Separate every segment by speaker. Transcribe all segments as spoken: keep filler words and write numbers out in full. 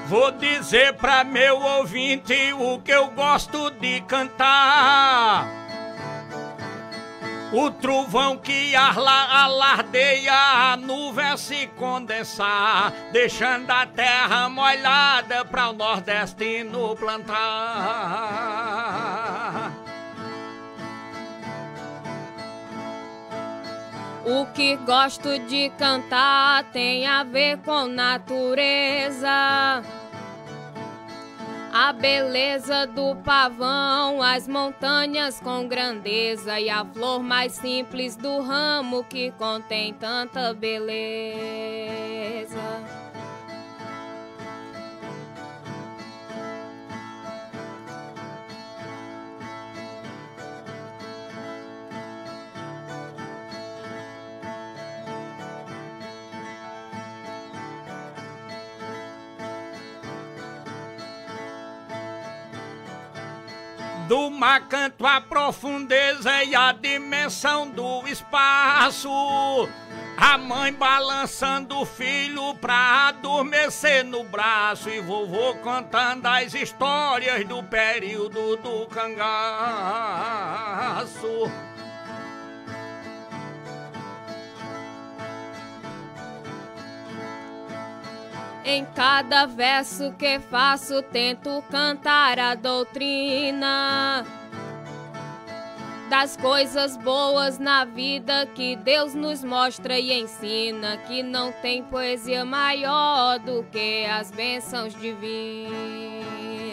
Speaker 1: Vou dizer pra meu ouvinte o que eu gosto de cantar. O trovão que arla, alardeia a nuvem se condensar, deixando a terra molhada pra o nordestino plantar.
Speaker 2: O que gosto de cantar tem a ver com natureza. A beleza do pavão, as montanhas com grandeza e a flor mais simples do ramo que contém tanta beleza.
Speaker 1: Do mar canto a profundeza e a dimensão do espaço. A mãe balançando o filho pra adormecer no braço. E vovô contando as histórias do período do cangaço.
Speaker 2: Em cada verso que faço tento cantar a doutrina das coisas boas na vida que Deus nos mostra e ensina, que não tem poesia maior do que as bênçãos divinas.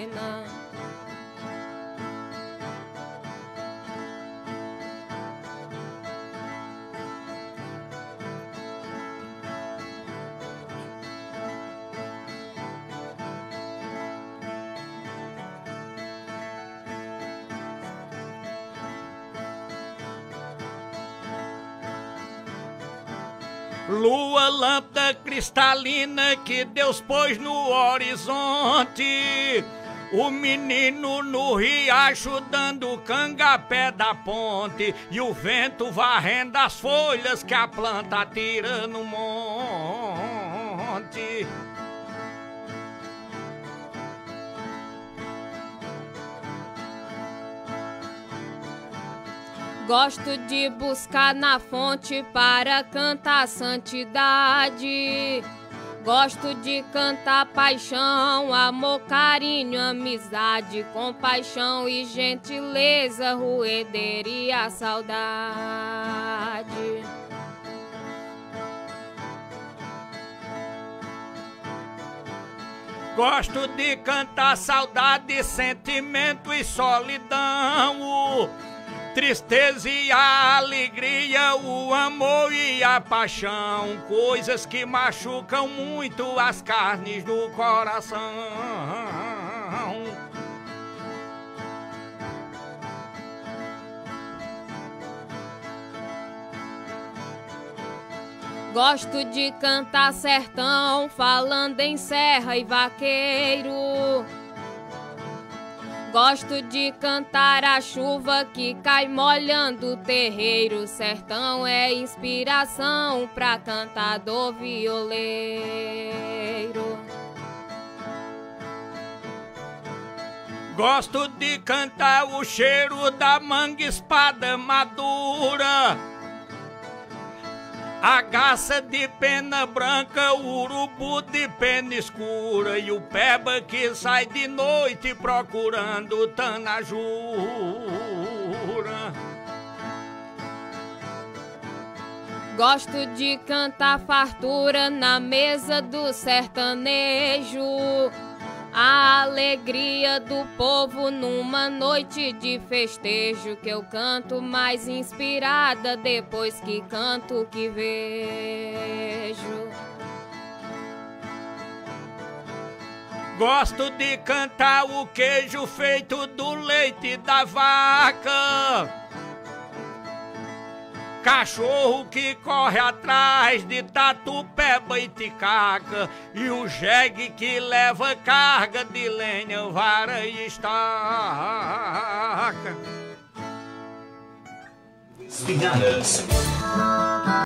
Speaker 1: Lua, lâmpada cristalina que Deus pôs no horizonte. O menino no riacho dando cangapé da ponte. E o vento varrendo as folhas que a planta tira no monte.
Speaker 2: Gosto de buscar na fonte para cantar santidade. Gosto de cantar paixão, amor, carinho, amizade, compaixão e gentileza, ruedeira e a saudade.
Speaker 1: Gosto de cantar saudade, sentimento e solidão. Tristeza e a alegria, o amor e a paixão, coisas que machucam muito as carnes do coração.
Speaker 2: Gosto de cantar sertão, falando em serra e vaqueiro. Gosto de cantar a chuva que cai molhando o terreiro. Sertão é inspiração pra cantador violeiro.
Speaker 1: Gosto de cantar o cheiro da manga espada madura, a garça de pena branca, o urubu de pena escura e o peba que sai de noite procurando tanajura.
Speaker 2: Gosto de cantar fartura na mesa do sertanejo, a alegria do povo numa noite de festejo, que eu canto mais inspirada depois que canto o que vejo.
Speaker 1: Gosto de cantar o queijo feito do leite da vaca, cachorro que corre atrás de tatu, peba e ticaca, e o jegue que leva carga de lenha, vara e estaca.
Speaker 3: Spinhadas.